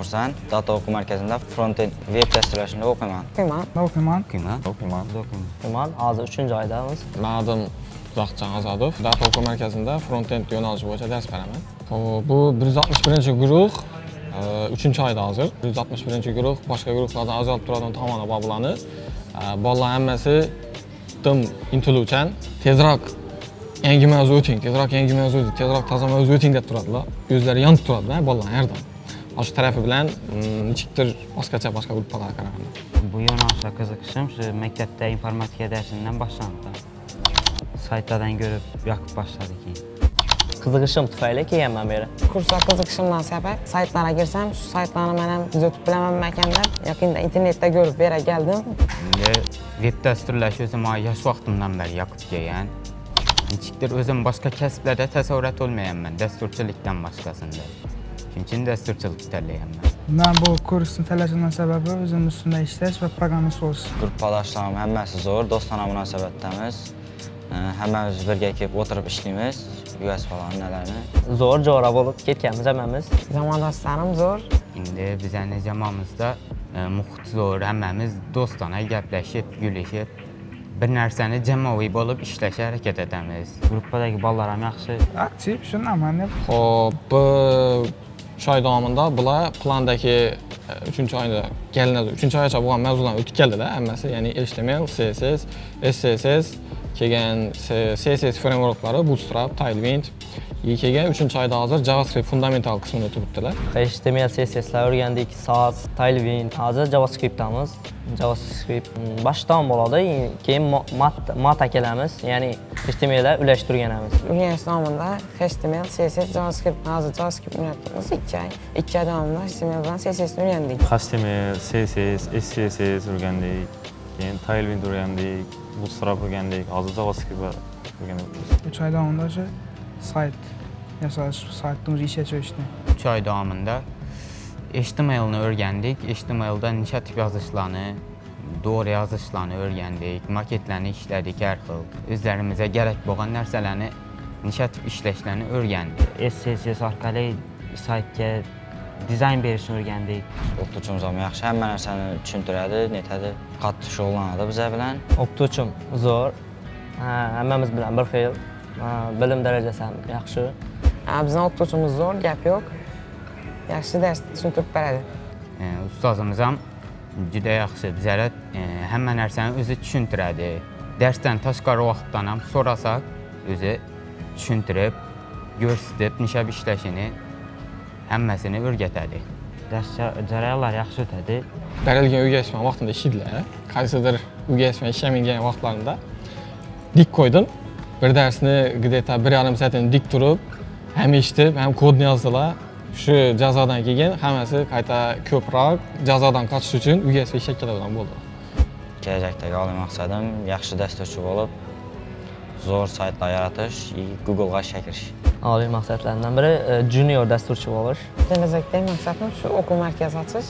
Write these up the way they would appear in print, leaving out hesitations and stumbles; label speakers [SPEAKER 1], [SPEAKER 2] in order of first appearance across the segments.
[SPEAKER 1] oxursan? Data oxu mərkəzində front-end web dəstəkləşində
[SPEAKER 2] Oxuyman. Hazır 3-cü aydamız.
[SPEAKER 3] Mənim adım Uzaqcan Azadov. Data oxu mərkəzində front-end yönəlici boyunca dərs verəmən. Bu 161-ci qrup 3-cü ayda hazır. 161-ci qrup başqa qruplardan azalıb duradan tamamına bağlanır. Balların həmməsi dım intellükən tezrak yangi mövzu ötüng, tezrak taza mövzu ötüng deyib duradılar. Gözləri yan tuturadılar balların hər daim. Şu tərəfi bilən neçikdir başqa qruplara qaraganda.
[SPEAKER 4] Bu yönəlişə qızıqışım məktəbdə informatika dərsindən başlandı. Saytlardan görüb yaxıb başladı ki.
[SPEAKER 2] Qızıqışım tüfəylə ki, yəmməm yerə.
[SPEAKER 5] Kursa qızıqışımdan səbəb saytlara girsəm, şu saytları mənəm düz ötüb biləməməkəndə, yaxında internetdə görüb verə gəldim.
[SPEAKER 4] İndi web dəstürləşi özüm yaş vaxtımdan bəri yaxıb geyən. Neçikdir özüm başqa kəsblərdə təsəvvürət olmayan mən, dəstürçülükdən başqasında. Çünki dəstürçülük tələyəm mən.
[SPEAKER 6] Mən bu kursun tələşindən səbəbi özüm üstündə işləyiş və proqramist olsun.
[SPEAKER 1] Qrupdaşlarım həmməsi zor, dostana münasibətlərimiz. Həmməmiz birgə gəlib oturub işləyimiz, US falan nələrini.
[SPEAKER 2] Zor, corab olub, ketkəmiz həmməmiz.
[SPEAKER 5] Zamandaşlarım zor.
[SPEAKER 4] İndi bizə necəmamızda müxt zor, həmməmiz dostana gəpləşib, gülüşüb. Bir nərsəni cəmavib olub işləşə hərəkət edəmiz. Qrupdakı ballarım yaxşı.
[SPEAKER 6] Aktiv, şundan mən də.
[SPEAKER 3] Bu 3 ay davamında bunlar plandakı 3-cü ayda gəlinədir. 3-cü aya çabuk olan mövzularını ötüb gəldilər. Həmməsi, yəni HTML, CSS, SCSS, CSS frameworkları, Bootstrap, Tailwind. İKG 3-cü ayda hazır JavaScript fundamental qismini ötüb bitdilər.
[SPEAKER 2] HTML, CSS-lər öyrəndik, SAS, Tailwind, hazır JavaScript-amız. JavaScript başdan boladı, keyin mat əkələmiz, yəni HTML-ə üləşdirgənəmiz.
[SPEAKER 5] Üniversite davamında HTML, CSS, JavaScript, hazır JavaScript öyrəndik 2 ay. 2 ay davamında HTML-dan CSS-ni öyrəndik.
[SPEAKER 7] HTML, CSS, SCSS öyrəndik, Tailwind öyrəndik, Bootstrap öyrəndik, hazır JavaScript öyrəndik.
[SPEAKER 6] 3 ay davamında sayt saytımız işə çökdü.
[SPEAKER 4] 3 ay davamında HTML-ni öyrəndik. HTML-da inşa tip yazışlarını, doğru yazışlarını öyrəndik, maketlərini işlədik hər xil. Özlərimizə gərək olan nərsələrini, inşa tip işləşlərini öyrəndik. SCSS arqalı saytga dizayn verişini öyrəndik.
[SPEAKER 1] Oxutucumuzam yaxşı, həmmə nərsəni düşündürədi, netədir, qatlı şoğlanadı bizə bilən.
[SPEAKER 2] Oxutucum zor, həmməmiz bilən bir xeyl, bilim dərəcəsi yaxşı.
[SPEAKER 5] Bizdən oxutucumuz zor, gəp yox. Yaxşı dərs düşündürüb bələdir.
[SPEAKER 4] Ustazımızam cüdə yaxşı bizərə həmmə nərsəni özü düşündürədi. Dərsdən təşqarı vaxtdanam sorasaq özü düşündürüb, göstərib, nişəb işləşini, həmməsini öyrətədi. Dərs cərəyalar yaxşı ötədi.
[SPEAKER 3] Dərəlgən UGSM vaxtında işidilər. Qayısıdır UGSM işləməyən vaxtlarında dik koydum. Bir dərsini qidətə 1,5 saatini dik durub, həm işdib, həm kodunu yazdılar. Şu cəzadan keyin həməsi qayta köprək, cəzadan qaçış üçün UGSV şəkillərdən oldu.
[SPEAKER 1] Gələcəkdə qalın məqsədim yaxşı dəstəkçi olub, zor saytlar yaratış, Google-ğa çəkiriş.
[SPEAKER 2] Ali məqsədlərindən biri junior dəstəkçi olur.
[SPEAKER 5] Gələcəkdə məqsədim şu okul mərkəzi açış.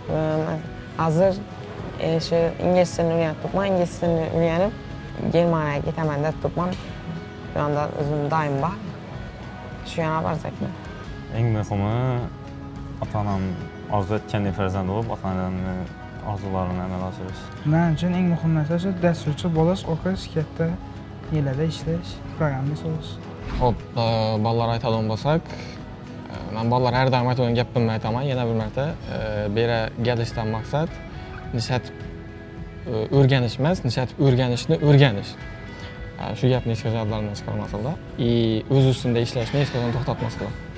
[SPEAKER 5] Hazır ingilis dilini öyrənib tutma, ingilis dilini öyrənib Germaniyaya getəməndə tutmam. Şu anda özüm daim var. Şu yana varacaqdır.
[SPEAKER 7] Ən mühümü ata-anam arzu etkən fərzənd olub, ata-ananın arzularını əmələ asırız.
[SPEAKER 6] Mənim üçün ən mühüm məsələ dəstürçü bolaş, oxu, şirkətdə yerlərdə işləyiş, proqramist oluş.
[SPEAKER 3] Ballara aytadan olmasaq, mən ballar hər daim aytadan gəp bilməyət ama yenə bir mərtə belə gəlişdən məqsəd nisət öyrənişməz, nisət öyrənişini öyrəniş. Şu gəp neçə cavablarından çıxarmasılar. Öz üstündə işləşini heç kəsən toxtatmasılar.